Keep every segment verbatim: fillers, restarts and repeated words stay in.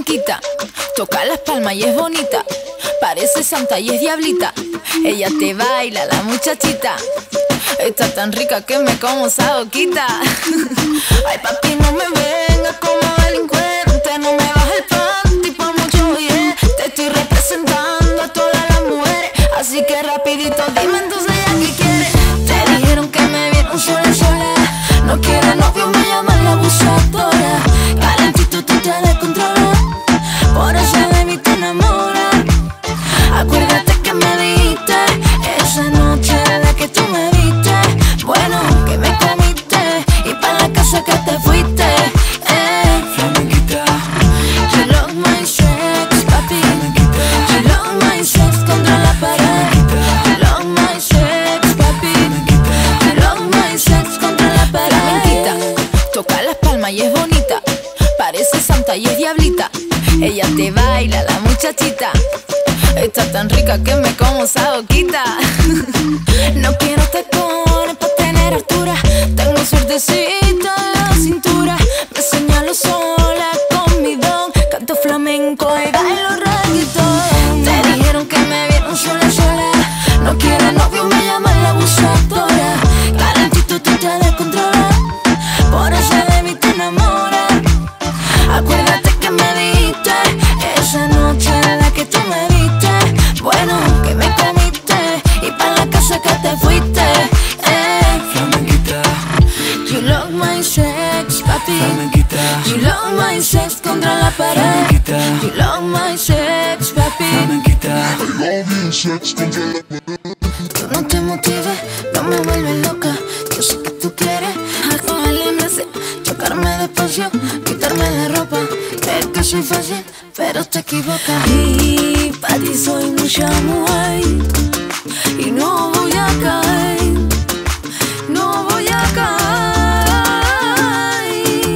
flamenquita, toca las palmas y es bonita, parece santa y es diablita. Ella te baila, la muchachita, está tan rica que me como esa boquita. Ay papi, no me vengas como delincuente, no me bajes el panty por mucho bien. Te estoy representando a todas las mujeres, así que rapidito dime entonces ya qué quieres. Te dijeron que me vieron sola, sola, no quiero novio, me llaman la abusadora. Calentito tú te descontrolas, por eso de mí te enamoras. Acuérdate que me diste esa noche de que tú me viste. Bueno, que me comiste y pa' la casa que te fuiste. Eh. Flamenquita, You love my sex, papi. You love my sex contra la pared. You love my sex, papi. You love my sex contra la pared. Flamenquita, toca las palmas y es bonita, parece santa y es diablita. Ella te baila, la muchachita, está tan rica que me como esa boquita. No quiero tacones pa' tener altura, tengo suertecita en la cintura. Me señalo sola con mi don, canto flamenco y bailo reggaetón. Te dijeron que me vieron sola, sola, no quiero novio, me llaman la abusadora. Calentito tú te descontrolas, por eso de mí te enamoras. Acuérdate que me diste esa noche de que tú me viste. Bueno, que me comiste y pa' la casa que te fuiste. Eh. flamenquita, You love my sex, papi. flamenquita, You love my sex contra la pared. flamenquita, You love my sex, papi. flamenquita. Tú no te motives, no me vuelves loca. Yo sé que tú quieres algo al M C, chocarme despacio, quitarme la ropa. Crees que soy fácil, pero te equivocas. Y para ti soy mucha mujer y no voy a caer, no voy a caer.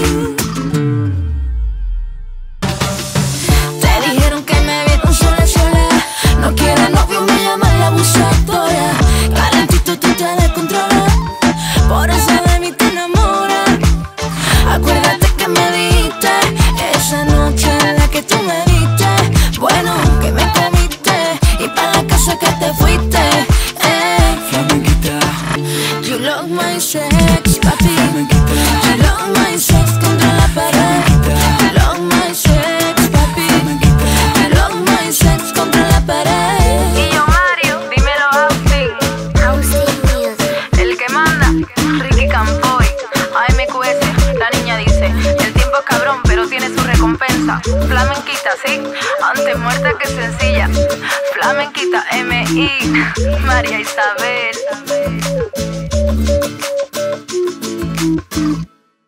Te dijeron que me vieron sola, sola, no quiero novio, me llaman la abusadora. Calentito tú te descontrolas, por eso de mí te enamoras. Acuérdate que me diste esa noche de que tú me viste. Bueno, que me comiste y pa' la casa que te fuiste. Eh. Flamenquita, You love my sex, papi. flamenquita, You love my sex contra la pared. You love my sex, papi. You love my sex contra la pared. Y yo Mario, dímelo Austin, Austin Music. el que manda, Ricky Campoy, A M Q S, la niña dice, el tiempo es cabrón pero tiene su recompensa. Flamenquita, sí, antes muerta que sencilla. Flamenquita, M I, María Isabel.